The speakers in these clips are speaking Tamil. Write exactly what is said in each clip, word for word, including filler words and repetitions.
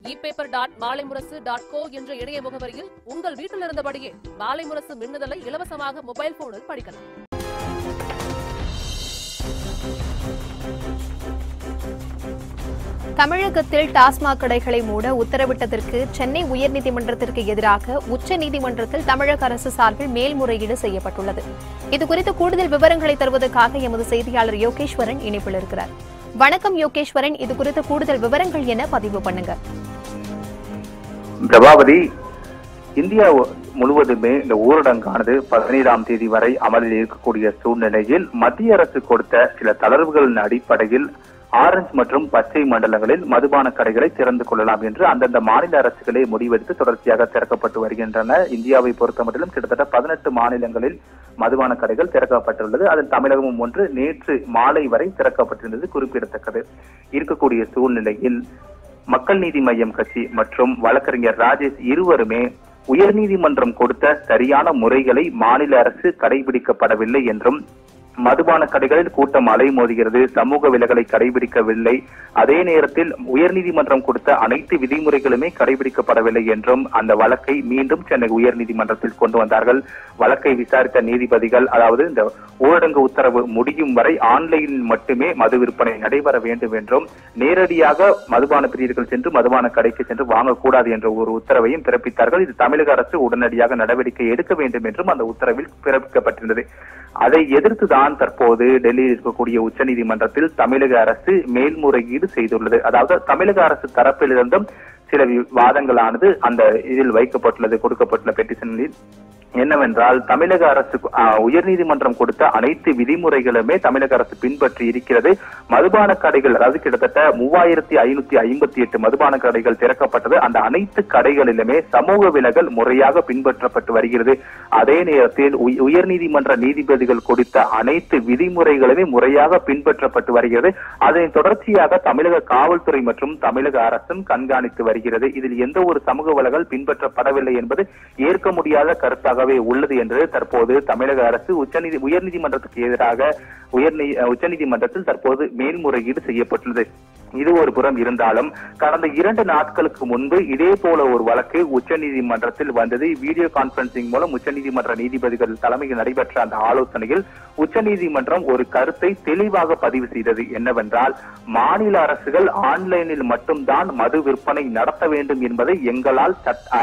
இ பேப்பர் டாட் மாலை முரசு டாட் கோ என்ற இணைய முகவரியில் உங்கள் வீட்டில் இருந்தபடியே மாலை முரசு மின்னுதலை இலவசமாக மொபைல் போனில் படிக்கலாம். தமிழகத்தில் டாஸ்மாக் கடைகளை மூட உத்தரவிட்டதற்கு சென்னை உயர்நீதிமன்றத்திற்கு எதிராக உச்சநீதிமன்றத்தில் தமிழக அரசு சார்பில் மேல்முறையீடு செய்யப்பட்டுள்ளது. இதுகுறித்து கூடுதல் விவரங்களை தருவதற்காக எமது செய்தியாளர் யோகேஸ்வரன் இணைப்பில் இருக்கிறார். வணக்கம் யோகேஸ்வரன், இதுகுறித்து கூடுதல் விவரங்கள் என பதிவு பண்ணுங்க. பிரபாவதி, இந்தியா முழுவதுமே இந்த ஊரடங்கானது பதினேழாம் தேதி வரை அமலில் இருக்கக்கூடிய சூழ்நிலையில் மத்திய அரசு கொடுத்த சில தளர்வுகளின் அடிப்படையில் ஆரஞ்சு மற்றும் பச்சை மண்டலங்களில் மதுபான கடைகளை திறந்து கொள்ளலாம் என்று அந்தந்த மாநில அரசுகளே முடிவெடுத்து தொடர்ச்சியாக திறக்கப்பட்டு வருகின்றன. இந்தியாவை பொறுத்தமட்டிலும் கிட்டத்தட்ட பதினெட்டு மாநிலங்களில் மதுபான கடைகள் திறக்கப்பட்டுள்ளது. அதில் தமிழகமும் ஒன்று நேற்று மாலை வரை திறக்கப்பட்டிருந்தது குறிப்பிடத்தக்கது. இருக்கக்கூடிய சூழ்நிலையில் மக்கள் நீதி மய்யம் கட்சி மற்றும் வழக்கறிஞர் ராஜேஷ் இருவருமே உயர்நீதிமன்றம் கொடுத்த சரியான முறைகளை மாநில அரசு கடைபிடிக்கப்படவில்லை என்றும், மதுபான கடைகளில் கூட்டம் அலைமோதுகிறது, சமூக விலகலை கடைபிடிக்கவில்லை, அதே நேரத்தில் உயர்நீதிமன்றம் கொடுத்த அனைத்து விதிமுறைகளுமே கடைபிடிக்கப்படவில்லை என்றும் அந்த வழக்கை மீண்டும் சென்னை உயர்நீதிமன்றத்தில் கொண்டு வந்தார்கள். வழக்கை விசாரித்த நீதிபதிகள், அதாவது இந்த ஊரடங்கு உத்தரவு முடியும் வரை ஆன்லைனில் மட்டுமே மது விற்பனை நடைபெற வேண்டும் என்றும், நேரடியாக மதுபான பிரியர்கள் சென்று மதுபான கடைக்கு சென்று வாங்கக்கூடாது என்ற ஒரு உத்தரவையும் பிறப்பித்தார்கள். இது தமிழக அரசு உடனடியாக நடவடிக்கை எடுக்க வேண்டும் என்றும் அந்த உத்தரவில் பிறப்பிக்கப்பட்டிருந்தது. அதை எதிர்த்துதான் தற்போது டெல்லியில் இருக்கக்கூடிய உச்சநீதிமன்றத்தில் தமிழக அரசு மேல்முறையீடு செய்துள்ளது. அதாவது தமிழக அரசு தரப்பிலிருந்தும் சில வாதங்களானது அந்த இதில் வைக்கப்பட்டுள்ளது. கொடுக்கப்பட்டுள்ள பெட்டிஷனில் என்னவென்றால், தமிழக அரசு உயர்நீதிமன்றம் கொடுத்த அனைத்து விதிமுறைகளுமே தமிழக அரசு பின்பற்றி இருக்கிறது. மதுபான கடைகள், அதாவது கிட்டத்தட்ட மூவாயிரத்தி ஐநூத்தி ஐம்பத்தி எட்டு மதுபான கடைகள் திறக்கப்பட்டது. அந்த அனைத்து கடைகளிலுமே சமூக விலகல் முறையாக பின்பற்றப்பட்டு வருகிறது. அதே நேரத்தில் உயர்நீதிமன்ற நீதிபதிகள் கொடுத்த அனைத்து விதிமுறைகளுமே முறையாக பின்பற்றப்பட்டு வருகிறது. அதனை தொடர்ச்சியாக தமிழக காவல்துறை மற்றும் தமிழக அரசும் கண்காணித்து வருகிறது. இதில் எந்த ஒரு சமூக விலகல் பின்பற்றப்படவில்லை என்பது ஏற்க முடியாத கருத்தாக உள்ளது என்று தற்போது தமிழக அரசு உச்சநீதி உயர்நீதிமன்றத்துக்கு எதிராக உயர்நீ உச்சநீதிமன்றத்தில் தற்போது மேல்முறையீடு செய்யப்பட்டுள்ளது. இது ஒரு புறம் இருந்தாலும், கடந்த இரண்டு நாட்களுக்கு முன்பு இதே போல ஒரு வழக்கு உச்சநீதிமன்றத்தில் வந்தது. வீடியோ கான்பரன்சிங் மூலம் உச்சநீதிமன்ற நீதிபதிகள் தலைமையில் நடைபெற்ற அந்த ஆலோசனையில் உச்சநீதிமன்றம் ஒரு கருத்தை தெளிவாக பதிவு செய்தது. என்னவென்றால், மாநில அரசுகள் ஆன்லைனில் மட்டும்தான் மது விற்பனை நடத்த வேண்டும் என்பதை எங்களால்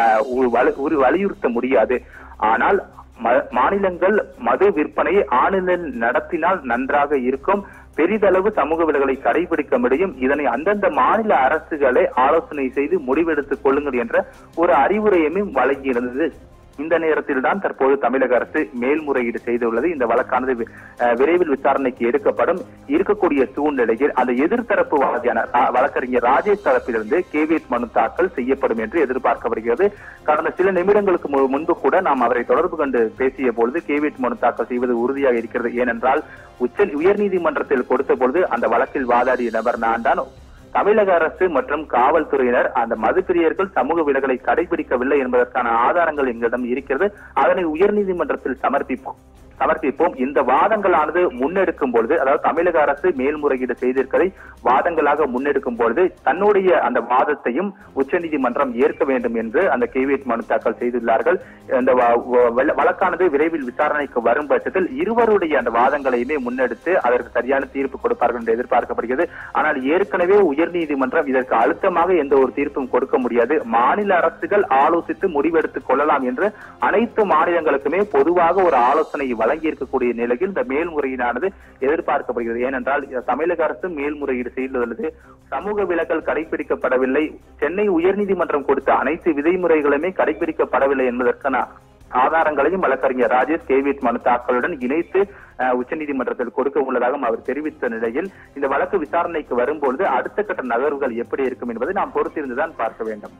வலியுறுத்த முடியாது. ஆனால் மாநிலங்கள் மது விற்பனையை ஆன்லைனில் நடத்தினால் நன்றாக இருக்கும், பெரிதளவு சமூக விலகலை கடைபிடிக்க முடியும், இதனை அந்தந்த மாநில அரசுகளை ஆலோசனை செய்து முடிவெடுத்துக் கொள்ளுங்கள் என்ற ஒரு அறிவுரையையும் வழங்கியிருந்தது. இந்த நேரத்தில் தான் தற்போது தமிழக அரசு மேல்முறையீடு செய்துள்ளது. இந்த வழக்கானது விரைவில் விசாரணைக்கு எடுக்கப்படும். இருக்கக்கூடிய சூழ்நிலையில் அந்த எதிர்த்தரப்பு வாதியான வழக்கறிஞர் ராஜேஷ் தரப்பிலிருந்து கேவியட் மனு தாக்கல் செய்யப்படும் என்று எதிர்பார்க்கப்படுகிறது. கடந்த சில நிமிடங்களுக்கு முன்பு கூட நாம் அவரை தொடர்பு கொண்டு பேசிய பொழுது கேவியட் மனு தாக்கல் செய்வது உறுதியாக இருக்கிறது. ஏனென்றால் உச்ச உயர்நீதிமன்றத்தில் கொடுத்த பொழுது அந்த வழக்கில் வாதாடிய நபர் நான் தான். தமிழக அரசு மற்றும் காவல்துறையினர் அந்த மதுப்பிரியர்கள் சமூக விலகலை கடைபிடிக்கவில்லை என்பதற்கான ஆதாரங்கள் எங்களிடம் இருக்கிறது. அதனை உயர்நீதிமன்றத்தில் சமர்ப்பிப்போம் சமர்ப்பிப்போம் இந்த வாதங்களானது முன்னெடுக்கும் பொழுது, அதாவது தமிழக அரசு மேல்முறையீடு செய்திருப்பதை வாதங்களாக முன்னெடுக்கும் பொழுது தன்னுடைய அந்த வாதத்தையும் உச்சநீதிமன்றம் ஏற்க வேண்டும் என்று அந்த கேவியட் மனு தாக்கல் செய்துள்ளார்கள். அந்த வழக்கானது விரைவில் விசாரணைக்கு வரும் பட்சத்தில் இருவருடைய அந்த வாதங்களையுமே முன்னெடுத்து அதற்கு சரியான தீர்ப்பு கொடுப்பார்கள் என்று எதிர்பார்க்கப்படுகிறது. ஆனால் ஏற்கனவே உயர்நீதிமன்றம் இதற்கு அழுத்தமாக எந்த ஒரு தீர்ப்பும் கொடுக்க முடியாது, மாநில அரசுகள் ஆலோசித்து முடிவெடுத்துக் கொள்ளலாம் என்று அனைத்து மாநிலங்களுக்குமே பொதுவாக ஒரு ஆலோசனை வழங்கி இருக்கக்கூடிய நிலையில் இந்த மேல்முறையீடானது எதிர்பார்க்கப்படுகிறது. ஏனென்றால் தமிழக அரசு மேல்முறையீடு செய்துள்ளது. சமூக விலகல் கடைபிடிக்கப்படவில்லை, சென்னை உயர்நீதிமன்றம் கொடுத்த அனைத்து விதிமுறைகளுமே கடைபிடிக்கப்படவில்லை என்பதற்கான ஆதாரங்களையும் வழக்கறிஞர் ராஜேஷ் கேவியட் மனு தாக்கலுடன் இணைத்து உச்சநீதிமன்றத்தில் கொடுக்க உள்ளதாக அவர் தெரிவித்த நிலையில் இந்த வழக்கு விசாரணைக்கு வரும்பொழுது அடுத்த கட்ட நகர்வுகள் எப்படி இருக்கும் என்பதை நாம் பொறுத்திருந்துதான் பார்க்க வேண்டும்.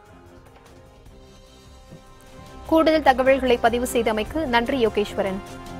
கூடுதல் தகவல்களை பதிவு செய்தமைக்கு நன்றி யோகேஸ்வரன்.